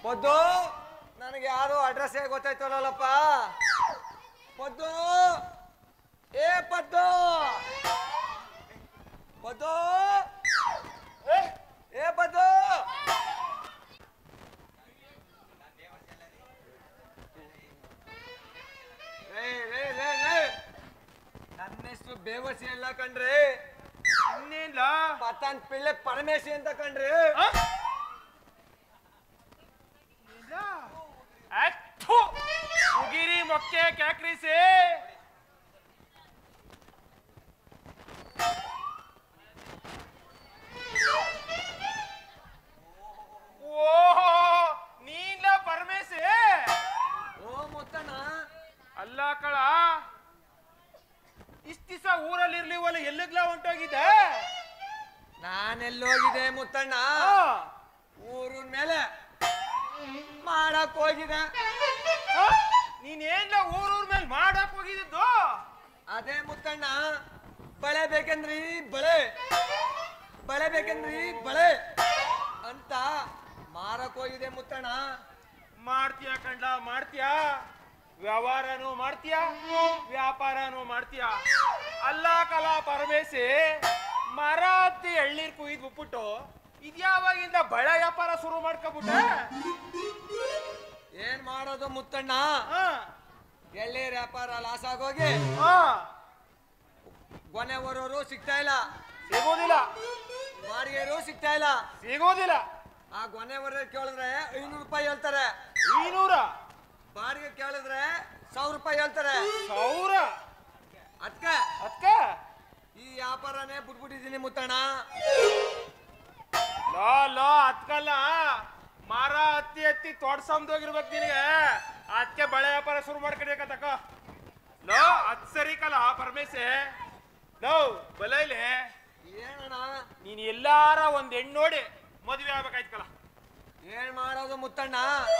ಪದ್ದು ನನಗೆ ಯಾರು ಅಡ್ರೆಸ್ ಗೊತ್ತಾಯ್ತಲ್ಲಪ್ಪ. ಪದ್ದು ಏ ಪದ್ದು ಪದ್ದು ಏ ಪದ್ದು ನನ್ನ ಹೆಸರು ಬೇವಸಿ ಎಲ್ಲ ಕಣ್ರಿ. ಇನ್ನೇನ್ಲ ಪತನ್ ಪಿಳ್ಳೆ ಪರಮೇಶಿ ಅಂತ ಕಣ್ರಿ. ಉಗಿರಿ ಮೊಕ್ಕೆ ಕ್ಯಾಕ್ರಿಸಿ. ಓಹೋ ನೀನ್ಲ ಪರಮೇಶಿ. ಓ ಮುತ್ತಣ್ಣ. ಅಲ್ಲ ಕಳ ಇಷ್ಟ ದಿವಸ ಊರಲ್ಲಿ ಇರ್ಲಿವಲ್ಲ, ಎಲ್ಲಿಗ್ಲಾ ಹೊಂಟೋಗಿದ್ದೆ? ನಾನೆಲ್ಲೋಗಿದೆ ಮುತ್ತಣ್ಣ? ಊರಿನ ಮೇಲೆ ಮಾಡಕ್ ಹೋಗಿದೆ. ನೀನೇನ್ಲ ಊರೂರ್ ಮೇಲೆ ಮಾಡಕ್ ಹೋಗಿದ್ದು? ಅದೇ ಮುತ್ತಣ್ಣ, ಬಳೆ ಬೇಕಂದ್ರಿ ಬಳೆ, ಬಳೆ ಬೇಕಂದ್ರಿ ಬಳೆ ಅಂತ ಮಾರಕ್ ಹೋಗಿದೆ ಮುತ್ತಣ್ಣ. ಮಾಡ್ತೀಯ ಕಂಡ, ಮಾಡ್ತೀಯ, ವ್ಯವಹಾರನೂ ಮಾಡ್ತೀಯ, ವ್ಯಾಪಾರನೂ ಮಾಡ್ತೀಯ. ಅಲ್ಲ ಕಲಾ ಪರಮೇಶಿ, ಮರ ಹತ್ತಿ ಎಳ್ನೀರ್ ಕುಯ್ದು ಬಿಟ್ಬಿಟ್ಟು ಇದ್ಯಾವಾಗಿಂದ ಬಳೆ ವ್ಯಾಪಾರ ಶುರು ಮಾಡ್ಕೊಬಿಟ್ಟೆ? ಏನ್ ಮಾಡೋದು ಮುತ್ತಣ್ಣ, ಎಳ್ಳೀರ್ ವ್ಯಾಪಾರ ಲಾಸ್ ಆಗೋಗಿ ಕೊನೆ ಬರೋರು ಸಿಗ್ತಾ ಇಲ್ಲ, ಸಿಗೋದಿಲ್ಲ. ಬಾಡಿಗೆರು ಸಿಗ್ತಾ ಇಲ್ಲ, ಸಿಗೋದಿಲ್ಲ. ಆ ಗೊನೆ ಬರೋ ಕೇಳಿದ್ರೆ 500 ರೂಪಾಯಿ ಹೇಳ್ತಾರೆ. 500? ಬಾಡಿಗೆ ಕೇಳಿದ್ರೆ 1000 ರೂಪಾಯಿ ಹೇಳ್ತಾರೆ. 1000? ಅದಕ್ಕೆ ಈ ವ್ಯಾಪಾರನೇ ಬಿಟ್ಬಿಟ್ಟಿದ್ದೀನಿ ಮುತ್ತಣ್ಣ. ಲೋ ಲೋ ಅದ್ಕಲ್ಲ, ಮರ ಹತ್ತಿ ಹತ್ತಿ ತೋಡ್ಸಂದೋಗಿರ್ಬೇಕು ನಿನಗೆ. ಅದಕ್ಕೆ ಬಳೆ ವ್ಯಾಪಾರ ಶುರು ಮಾಡ್ಕೊಬೇಕತಕ್ಕ. ಲೋ ಅದ್ ಸರಿ ಕಲ ಪರಮೇಶಿ. ಲೋ ಬಲೈಲೆ ಏನಣ್ಣ, ನೀನ್ ಎಲ್ಲಾರ ಒಂದ್ ಹೆಣ್ಣು ನೋಡಿ ಮದುವೆ ಆಗ್ಬೇಕಾಯ್ತಲ್ಲ. ಏನ್ ಮಾಡೋದು ಮುತ್ತಣ್ಣ,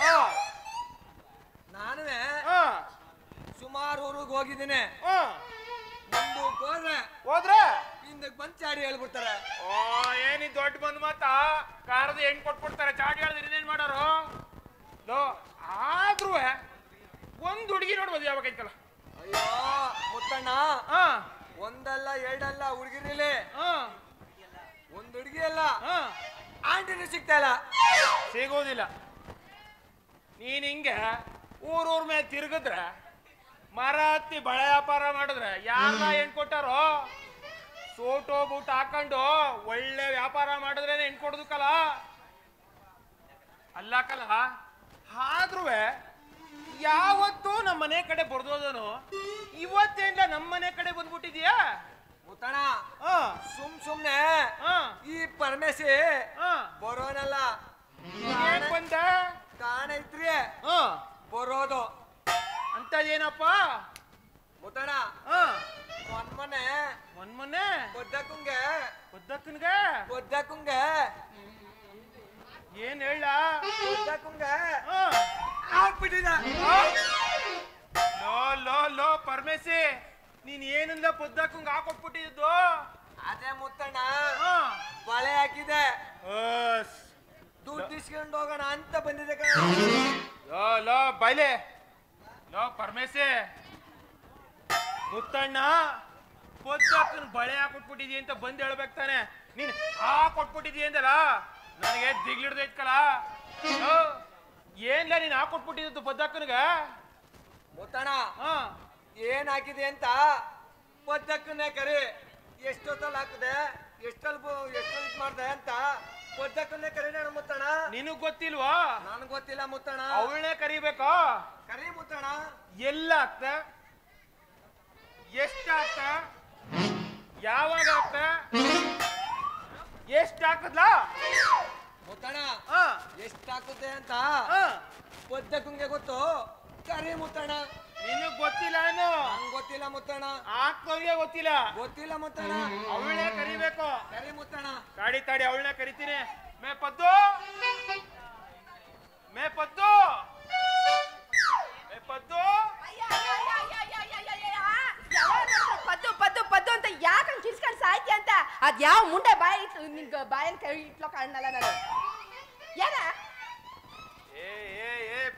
ನಾನುವೆ ಸುಮಾರು ಊರಿಗೆ ಹೋಗಿದ್ದೀನಿ. ಮುಂದಕ್ಕೆ ಹೋದ್ರೆ ಹಿಂದಕ್ಕೆ ಬಂದು ಚಾಡಿ ಹೇಳ್ಬಿಡ್ತಾರೆ. ಓ ಏನಿ ದೊಡ್ಡ ಬಂದ್ ಮಾತಾ, ಕಾರದ ಹೆಣ್ಣು ಕೊಟ್ಬಿಡ್ತಾರೆ. ಚಾಡಿ ಹೇಳಿದ್ರೆ ಇನ್ನೇನ್ ಮಾಡೋರು? ಲೋ ಆದ್ರೂ ಒಂದ್ ಹುಡುಗಿ ನೋಡಿ ಮದುವೆ ಆಗ್ಬೇಕಾಯ್ತಲ್ಲ. ಅಯ್ಯೋ ಮುತ್ತಣ್ಣ, ಒಂದಲ್ಲ ಎರಡಲ್ಲ ಹುಡುಗಿರಿಲಿ, ಒಂದ್ ಹುಡುಗಿ ಅಲ್ಲ ಆಂಟಿನೂ ಸಿಗ್ತಾ ಇಲ್ಲ. ಸಿಗೋದಿಲ್ಲ. ನೀನ್ ಹಿಂಗೆ ಊರೂರ್ ಮೇಲೆ ತಿರುಗಿದ್ರೆ, ಮರ ಹತ್ತಿ ಬಳೆ ವ್ಯಾಪಾರ ಮಾಡಿದ್ರೆ ಯಾರನ್ನ ಹೆಣ್ ಕೊಟ್ಟಾರೋ? ಸೋಟೋ ಬೂಟ್ ಹಾಕೊಂಡು ಒಳ್ಳೆ ವ್ಯಾಪಾರ ಮಾಡಿದ್ರೇನೆ ಹೆಣ್ ಕೊಡುದಕ್ಕಲ್ಲ. ಅಲ್ಲ ಕಲ, ಆದ್ರೂ ಯಾವತ್ತೂ ನಮ್ಮ ಮನೆ ಕಡೆ ಬರ್ದೋದನು ಇವತ್ತೇನ್ಲ ನಮ್ಮ ಮನೆ ಕಡೆ ಬಂದ್ಬಿಟ್ಟಿದ್ಯಾ? ಮುತ್ತಣ್ಣ ಸುಮ್ನೆ ಈ ಪರಮೇಶಿ ಬರೋನಲ್ಲ, ಬಂದ ಕಾಣೈತ್ರಿ ಬರೋದು ಅಂತದೇನಪ್ಪ ಮುತ್ತಣ್ಣ. ಮೊನ್ನೆ ಒದ್ದಕ್ಕಂಗೆ ಏನ್ ಹೇಳ ಆಗ್ಬಿಟ್ಟಿದ. ಲೋ ಲೋ ಲೋ ಪರಮೇಶಿ, ನೀನ್ ಏನಂದ ಪೊದ್ದಕ್ಕಂಗ ಹಾಕೊಟ್ಬಿಟ್ಟಿದ್ದು? ಅದೇ ಮುತ್ತಣ್ಣ, ಬಳೆ ಹಾಕಿದೆ, ದುಡ್ಡು ಇಸ್ಕೊಂಡು ಹೋಗೋಣ ಅಂತ ಬಂದಿದೆ. ಲೋ ಲೋ ಬೈಲೆ. ಲೋ ಪರಮೇಶಿ, ಮುತ್ತಣ್ಣ ಪೊದ್ದಕ್ಕನ್ ಬಳೆ ಹಾಕೊಟ್ಬಿಟ್ಟಿದಿ ಅಂತ ಬಂದ್ ಹೇಳ್ಬೇಕು ತಾನೆ. ನೀನ್ ಹಾಕೊಟ್ಬಿಟ್ಟಿದಿ ಅಂದಲ್ಲ, ನನಗೆ ದಿಗ್ಲಿಡ್ದೈತ್ಕಲ್ಲ. ಏನ್ಲ ನೀನ್ ಹಾಕೊಟ್ಬಿಟ್ಟಿದ್ದು ಪೊದ್ದಕ್ಕನ್ಗ? ಮುತ್ತಣ್ಣ ಏನ್ ಹಾಕಿದೆ ಅಂತ ಪೊದ್ದಕ್ಕನ್ನೇ ಕರಿ, ಎಷ್ಟೊತ್ತಲ್ಲಿ ಹಾಕಿದೆ, ಎಷ್ಟೊಲ್ಲಿ ಮಾಡ್ದೆ ಅಂತ ಪೊದ್ದಕ್ಕನ್ನೇ ಕರಿ ನಾನು ಮುತ್ತಣ್ಣ. ನಿನಗ್ ಗೊತ್ತಿಲ್ವಾ? ನನಗ್ ಗೊತ್ತಿಲ್ಲ ಮುತ್ತಣ್ಣ. ಅವಳನ್ನೇ ಕರಿಬೇಕಾ? ಕರಿ ಮುತ್ತಣ್ಣ. ಎಲ್ಲ ಆಗ್ತ, ಎಷ್ಟಾಗ್ತ, ಯಾವಾಗ ಆಗ್ತ, ಎಷ್ಟ್ ಹಾಕದ್ಲ ಮುತ್ತಣ್ಣ? ಎಷ್ಟಾಗುತ್ತೆ ಅಂತ ಪೊದ್ದಕ್ಕಂಗೆ ಗೊತ್ತು, ಕರಿ ಮುತ್ತಣ್ಣ. ನಿನಗ್ ಗೊತ್ತಿಲ್ಲ ಏನು? ನಂಗೆ ಗೊತ್ತಿಲ್ಲ ಮುತ್ತಣ್ಣ. ಹಾಕೋಂಗೆ ಗೊತ್ತಿಲ್ಲ ಮುತ್ತಣ್ಣ. ಅವಳನ್ನೇ ಕರಿಬೇಕು. ಕರಿ ಮುತ್ತಣ್ಣ. ಕಾಡಿ ತಾಡಿ ಅವಳನ್ನೇ ಕರಿತೀನಿ. ಮೇ ಪದ್ದು, ಮೇ ಪದ್ದು, ಮೇ ಪದ್ದು. ಪದ್ದು ಪದ್ದು ಪದ್ದು ಅಂತ ಯಾಕಂಗ್ ಕಿರ್ಸ್ಕೊಂಡ್ ಸಾಯ್ತಿ ಅಂತ ಅದ್ ಯಾವ ಮುಂಡೆ ಬಾಯಿ ನಿನ್ಗ ಬಾಯಲ್ಲಿ ಕೈ ಇಟ್ಲೋ ಕಾಣಲ್ಲ ನಾನು. ಏನ ಏ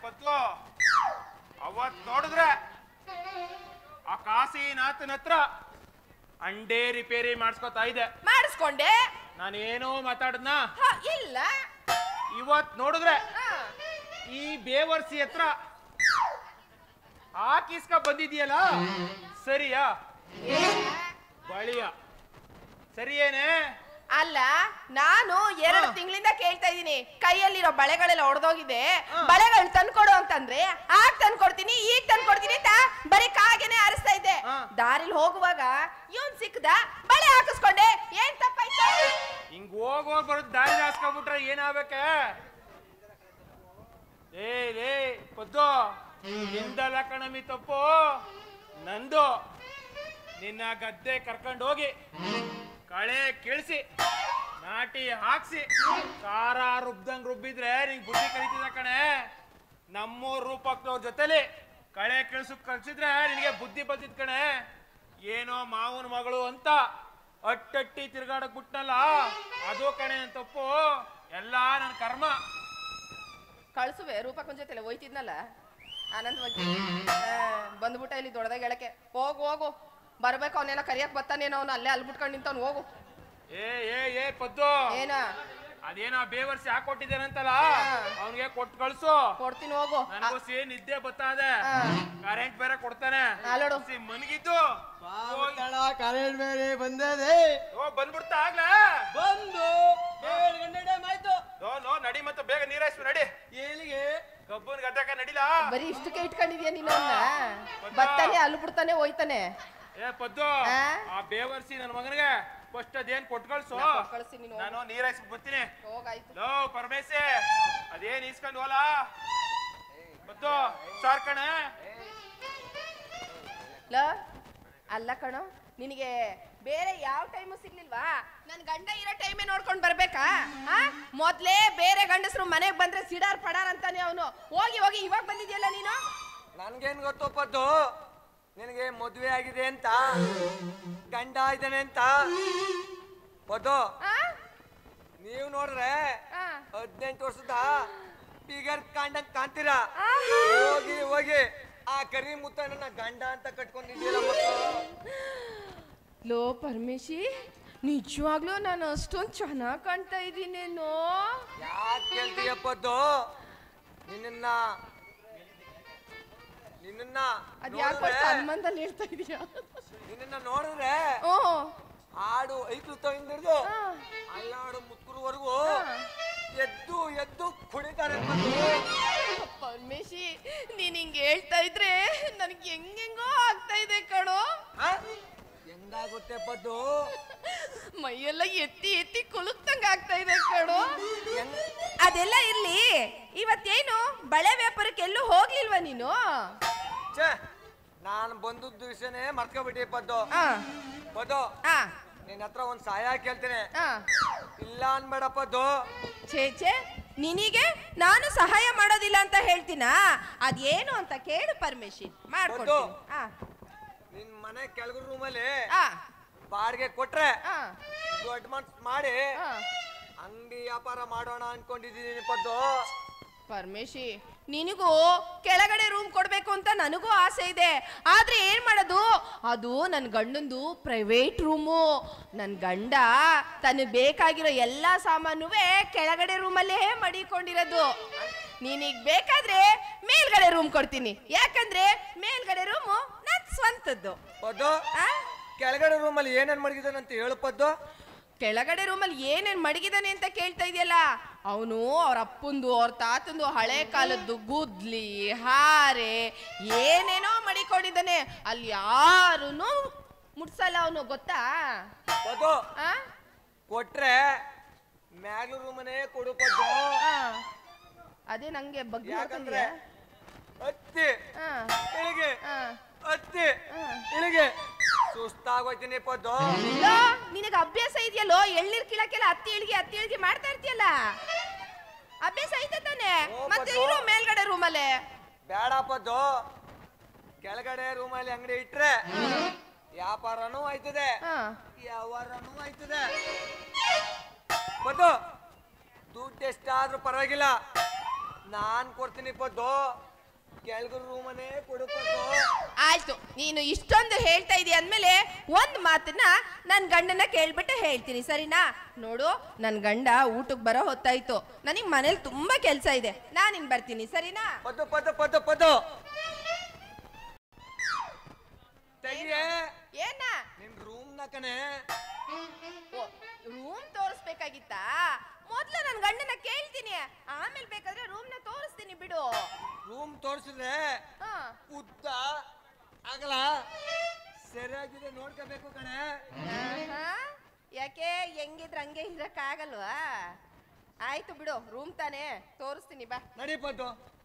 ಪತ್ತು ಅವತ್ ನೋಡಿದ್ರೆ ಆ ಕಾಶಿನಾಥನ ಹತ್ರ ಅಂಡೆ ರಿಪೇರಿ ಮಾಡಿಸ್ಕೊತಾ ಇದೆ. ಮಾಡಿಸ್ಕೊಂಡೆ. ನಾನೇನೋ ಮಾತಾಡದ್ನ ಇಲ್ಲ. ಇವತ್ ನೋಡಿದ್ರೆ ಈ ಬೇವರ್ಸಿ ಹತ್ರ ಹಾಕಿಸ್ಕ ಬಂದಿದ್ಯಲ್ಲ, ಸರಿಯಾ ಬಳಿಯ ಸರಿಯೇನೆ? ಅಲ್ಲ, ನಾನು 2 ತಿಂಗಳಿಂದ ಕೇಳ್ತಾ ಇದೀನಿ, ಕೈಯಲ್ಲಿರೋ ಬಳೆಗಳೆಲ್ಲ ಒಡೆದೋಗಿದೆ, ಬಳೆಗಳು ತಂದ್ಕೊಡು ಅಂತಂದ್ರೆ ಆಗ ತಂದ್ಕೊಡ್ತೀನಿ, ಈಗ ತಂದ್ಕೊಡ್ತೀನಿ ಅಂತ ಬರೀ ಕಾಗೆನೆ ಆರಿಸ್ತಾ ಇದ್ದೆ. ದಾರಿಲಿ ಹೋಗುವಾಗ ಇವನ್ ಸಿಕ್ಕದ, ಬಳೆ ಹಾಕಿಸ್ಕೊಂಡೆ. ಏನ್ ತಪ್ಪಾಯ್ತು? ಹಿಂಗ್ ಹೋಗೋರ್ ಬರೋದ್ ದಾರಿ ಹಾಸ್ಕೊಬಿಟ್ರೆ ಏನಾಗ್ಬೇಕ? ಏ ಪದ್ದು, ನಿಂದಲ್ಲ ಕಣಮಿ ತಪ್ಪು, ನಂದು. ನಿನ್ನ ಗದ್ದೆ ಕರ್ಕೊಂಡು ಹೋಗಿ ಕಳೆ ಕೀಳ್ಸಿ ನಾಟಿ ಹಾಕ್ಸಿ ಖಾರ ರುಬ್ದಂಗ್ ರುಬ್ಬಿದ್ರೆ ನಿಂಗೆ ಬುದ್ಧಿ ಕಲಿತಿದ ಕಣೆ. ನಮ್ಮೂರ್ ರೂಪಕ್ನವ್ರ ಜೊತೆಲಿ ಕಳೆ ಕೀಳ್ಸಕ್ ಕಳ್ಸಿದ್ರೆ ನಿನಗೆ ಬುದ್ಧಿ ಬಂದಿದ್ ಕಣೆ. ಏನೋ ಮಾವನ ಮಗಳು ಅಂತ ಅಟ್ಟಟ್ಟಿ ತಿರ್ಗಾಡಕ್ ಬಿಟ್ನಲ್ಲ, ಅದು ಕಣೆ ನನ್ ತಪ್ಪು, ಎಲ್ಲ ನನ್ನ ಕರ್ಮ. ಕಳ್ಸುವೆ, ರೂಪಕ್ಕನ ಜೊತೆ ಹೋಯ್ತಿದ್ನಲ್ಲ ಆನಂದವಾಗಿ, ಬಂದ್ಬಿಟ್ಟ ಇಲ್ಲಿ ದೊಡ್ಡದಾಗ ಹೇಳಕ್ಕೆ. ಹೋಗು ಬರ್ಬೇಕು, ಅವನೆಲ್ಲ ಕರಿಯಕ್ ಬರ್ತಾನೇನೋ, ಅವನು ಅಲ್ಲೇ ಅಲ್ಬಿಟ್ಕೊಂಡು ನಿಂತವ್ನು. ಹೋಗು. ಏ ಪದ್ದು, ಏನ ಅದೇನೋ ಬೇವರ್ಸಿ ಹಾಕೊಟ್ಟಿದ್ದೇನಂತಲ್ಲ, ಅವನಿಗೆ ಕೊಟ್ಟು ಕಳ್ಸು. ಕೊಡ್ತೀನಿ, ಹೋಗು. ನನಗೋಸಿ ನಿದ್ದೆ ಬತ್ತಾದೆ, ಕರೆಂಟ್ ಬೇರೆ ಕೊಡ್ತಾನೆ. ಮನಗಿದ್ದು ಕರೆಂಟ್ ಬೇರೆ ಬಂದದೆ. ಬಂದ್ಬಿಡ್ತಾ ಆಗ್ಲಾ? ಬಂದು 7 ಗಂಟೆ ಟೈಮ್ ಆಯ್ತು. ನಡಿ, ಮತ್ತೆ ಬೇಗ ನೀರಾಯಿಸು ನಡಿ. ಏನಿಗೆ? ಕಬ್ಬನ್ ಗದ್ದಕ ನಡಿಲಾ? ಬರೀ ಇಷ್ಟಕ್ಕೆ ಇಟ್ಕೊಂಡಿದ್ಯಾ ನೀನು? ಬತ್ತಾನೆ ಅಲ್ಬಿಡ್ತಾನೆ ಹೋಯ್ತಾನೆ. ಏ ಪದ್ದು, ಆ ಬೇವರ್ಸಿ ನನ್ನ ಮಗನಿಗೆ ಫಸ್ಟ್ ಅದೇನ್ ಕೊಟ್ಟು ಕಳ್ಸು, ನಾನು ನೀರಾಯಿಸ್ ಬರ್ತೀನಿ. ಲೋ ಪರಮೇಶಿ, ಅದೇನ್ ಇಸ್ಕೊಂಡು ಹೋಲ ಪದ್ದು ಸಾರ್ ಕಣೆ. ಅಲ್ಲ ಕಣೋ, ನಿನಗೆ ಬೇರೆ ಯಾವ ಟೈಮು ಸಿಗ್ಲಿಲ್ವಾ? ನನ್ ಗಂಡ ಇರೋ ಟೈಮೇ ನೋಡ್ಕೊಂಡ್ ಬರ್ಬೇಕಾ? ಮೊದ್ಲೇ ಬೇರೆ ಗಂಡಸರು ಮನೆಗ್ ಬಂದ್ರೆ ಸಿಡಾರ್ ಪಡಾರ್ ಅಂತಾನೆ ಅವನು. ಹೋಗಿ ಇವಾಗ ಬಂದಿದ್ಯಲ್ಲ ನೀನು. ನನ್ಗೇನ್ ಗೊತ್ತು ಪದ್ದು, ನಿನಗೆ ಮದುವೆ ಆಗಿದೆ ಅಂತ, ಗಂಡ ಇದ್ದಾನೆ ಅಂತ. ಪದ್ದು, ನೀವು ನೋಡ್ರೆ 18 ವರ್ಷದ ಬಿಗರ್ ಕಾಂಡಂಗ್ ಕಾಣ್ತೀರಾ. ಹೋಗಿ ಆ ಕರಿ ಮುತ್ತಣ್ಣ ಗಂಡ ಅಂತ ಕಟ್ಕೊಂಡಿದ್ದೀರ. ಲೋ ಪರಮೇಶಿ, ನಿಜವಾಗ್ಲೂ ನಾನು ಅಷ್ಟೊಂದು ಚೆನ್ನಾಗಿ ಕಾಣ್ತಾ ಇದ್ದೀನೇನೋ? ಯಾಕೆ ಕೇಳ್ತೀಯ ಪದ್ದು? ನಿನ್ನ ಅದ್ಯಾಕೋ ಸಂಬಂಧದಲ್ಲಿ ಹೇಳ್ತಾ ಇದೀಯ? ನಿನ್ನ ನೋಡಿದ್ರೆ ಆಡು ಐಕ್ಳು ತಗೊಂಡಿರ್ದು ಅಲ್ಲಾಡು ಮುತ್ಕುರುವರೆಗೂ ಎದ್ದು ಕುಣಿತಾರೆ. ಪರಮೇಶಿ, ನೀನ್ ಹಿಂಗ್ ಹೇಳ್ತಾ ಇದ್ರೆ ನನ್ಗೆ ಹೆಂಗೆಂಗೋ ಆಗ್ತಾ ಇದೆ ಕಣೋ. ಹೆಂಗಾಗುತ್ತೆ ಪದ್ದು? ಮೈಯೆಲ್ಲ ಎತ್ತಿ ಕುಲುಕ್ತಂಗ ಆಗ್ತಾ ಇದೆ ಕಣೋ. ಅದೆಲ್ಲ ಇರ್ಲಿ, ಇವತ್ತೇನು ಬಳೆ ವ್ಯಾಪಾರಕ್ಕೆ ಎಲ್ಲೂ ಹೋಗ್ಲಿಲ್ವಾ ನೀನು? ನಾನು ಬಂದದ್ದು ವಿಷಯನೇ ಮರ್ಕೊಬಿಟ್ಟಿ ಪದ್ದು. ನಿನ್ನ ಹತ್ರ ಒಂದ್ ಸಹಾಯ ಕೇಳ್ತೇನೆ, ಇಲ್ಲ ಅನ್ಬೇಡ ಪದ್ದು. ಛೇ, ನಿನಗೆ ನಾನು ಸಹಾಯ ಮಾಡೋದಿಲ್ಲ ಅಂತ ಹೇಳ್ತೀನ? ಅದೇನು ಅಂತ ಕೇಳು ಪರಮೇಶಿ, ಮಾಡ್ಕೊಡ್ತೀನಿ. ನಿನ್ ಮನೆ ಕೆಳಗರ ರೂಮಲ್ಲಿ ಬಾಡಿಗೆ ಕೊಟ್ರೆ ದೊಡ್ಡ ಮನ್ಸ್ ಮಾಡಿ ಅಂಗಡಿ ವ್ಯಾಪಾರ ಮಾಡೋಣ ಅನ್ಕೊಂಡಿದ್ದೀನಿ ಪದ್ದು. ಪರಮೇಶಿ, ನಿನಗೂ ಕೆಳಗಡೆ ರೂಮ್ ಕೊಡ್ಬೇಕು ಅಂತ ನನಗೂ ಆಸೆ ಇದೆ. ಆದ್ರೆ ಏನ್ ಮಾಡೋದು, ಅದು ನನ್ನ ಗಂಡಂದು ಪ್ರೈವೇಟ್ ರೂಮು. ನನ್ನ ಗಂಡ ತನಗೆ ಬೇಕಾಗಿರೋ ಎಲ್ಲಾ ಸಾಮಾನುವೆ ಕೆಳಗಡೆ ರೂಮಲ್ಲೇ ಮಡಿಕೊಂಡಿರೋದು. ನೀನೀಗ ಬೇಕಾದ್ರೆ ಮೇಲ್ಗಡೆ ರೂಮ್ ಕೊಡ್ತೀನಿ, ಯಾಕಂದ್ರೆ ಮೇಲ್ಗಡೆ ರೂಮು ನನ್ ಸ್ವಂತದ್ದು. ಪದ್ದು, ಕೆಳಗಡೆ ರೂಮಲ್ಲಿ ಏನೇನ್ ಮಡಗಿದಾನಂತ ಹೇಳು ಪದ್ದು. ಕೆಳಗಡೆ ರೂಮಲ್ಲಿ ಏನೇನ್ ಮಡಗಿದಾನೆ ಅಂತ ಕೇಳ್ತಾ ಇದೆಯಲ್ಲ, ಅವನು ಅವ್ರ ಅಪ್ಪಂದು ಅವ್ರ ತಾತಂದು ಹಳೆ ಕಾಲದ್ದು ಗುದ್ಲಿ ಹಾರೆ ಏನೇನೋ ಮಡಿಕೊಂಡಿದ್ದಾನೆ. ಅಲ್ಲಿ ಯಾರೂನು ಮುಟ್ಸಲ್ಲ ಅವನು, ಗೊತ್ತಾ? ಕೊಟ್ರೆ ಮ್ಯಾಗ್ಲು ರೂಮನೇ ಕೊಡು ಪದ್ದು. ಅದೇ ನಂಗೆ ಬಗ್ಗೆ ಹತ್ತಿ ಇಳಿಗೆ ಸುಸ್ತಾಗೋಯ್ತೀನಿ ಪದ್ದು. ನಿನಗೆ ಅಭ್ಯಾಸ ಇದೆಯಲ್ಲೋ, ಎಳ್ನೀರ್ ಕೀಳಕ್ಕೆಲ್ಲ ಹತ್ತಿ ಇಳಿಗೆ ಮಾಡ್ತಾ ಇರ್ತೀಯಲ್ಲ, ಅಭ್ಯಾಸ ಐತೆ ತಾನೆ? ಮತ್ತೆ ಇರೋ ಮೇಲ್ಗಡೆ ರೂಮಲ್ಲೇ. ಬೇಡ ಪದ್ದು, ಕೆಳಗಡೆ ರೂಮಲ್ಲಿ ಅಂಗಡಿ ಇಟ್ರೆ ವ್ಯಾಪಾರನೂ ಆಯ್ತದೆ, ವ್ಯವಹಾರನೂ ಆಯ್ತದೆ. ಪದ್ದು, ದುಡ್ಡು ಎಷ್ಟಾದ್ರೂ ಪರವಾಗಿಲ್ಲ, ನಾನ್ ಕೊಡ್ತೀನಿ ಪದ್ದು, ಕೆಳಗರ ರೂಮನೇ ಕೊಡು ಪದ್ದು. ಆಯ್ತು, ನೀನು ಇಷ್ಟೊಂದು ಹೇಳ್ತಾ ಇದೀಯ ಅಂದ್ಮೇಲೆ ಒಂದ್ ಮಾತನ್ನ ನನ್ ಗಂಡನ ಕೇಳ್ಬಿಟ್ಟು ಹೇಳ್ತೀನಿ, ಸರಿನಾ? ನೋಡು, ನನ್ ಗಂಡ ಊಟಕ್ಕೆ ಬರೋ ಹೊತ್ತಾಯ್ತು, ನನಗ್ ಮನೇಲಿ ತುಂಬಾ ಕೆಲ್ಸ ಇದೆ, ನಾನ್ ಇನ್ ಬರ್ತೀನಿ, ಸರಿನಾ? ಪದ್ದು ಪದ್ದು ಪದ್ದು ಪದ್ದು ತೆಗಿಯೇ ಏನ ನಿನ್ ರೂಮ್ ನ ಕಣೆ. ರೂಮ್ ತೋರಿಸ್ಬೇಕಾಗಿತ್ತಾ? ಮೊದ್ಲು ನನ್ ಗಂಡನ ಕೇಳ್ತೀನಿ, ಆಮೇಲೆ ಬೇಕಾದ್ರೆ ರೂಮ್ ನ ತೋರಿಸ್ತೀನಿ ಬಿಡು. ರೂಮ್ ತೋರಿಸಿದ್ರೆ ಹಾ. ಉದ್ದ ಆಗಲ್ಲ ಸರಿಯಾಗಿದೆ ನೋಡ್ಕೋಬೇಕು ಕಣೆ. ಆಹಾ, ಯಾಕೆ ಹೆಂಗಿದ್ರ ಹಂಗೆ ಇರಕ್ ಆಗಲ್ವಾ? ಆಯ್ತು ಬಿಡು, ರೂಮ್ ತಾನೇ ತೋರಿಸ್ತೀನಿ, ಬಾ. ನಡಿ ಪದ್ದು.